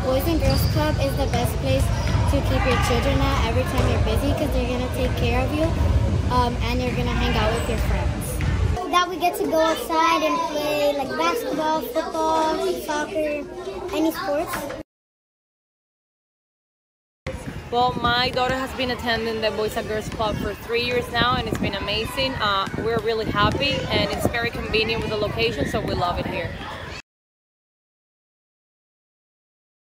Boys and Girls Club is the best place to keep your children at every time you're busy because they're going to take care of you and you're going to hang out with your friends. That we get to go outside and play like basketball, football, soccer, any sports. Well, my daughter has been attending the Boys and Girls Club for 3 years now, and it's been amazing. We're really happy, and it's very convenient with the location, so we love it here.